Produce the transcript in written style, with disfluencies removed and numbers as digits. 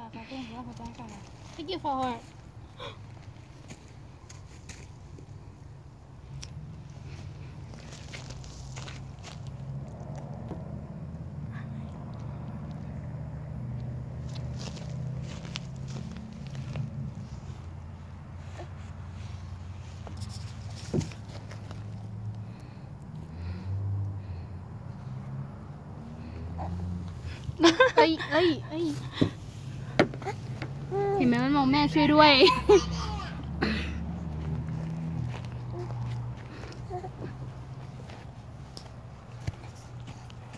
Thank you for her. Ây. เห็นไหมมันมองแม่ช่วยด้วย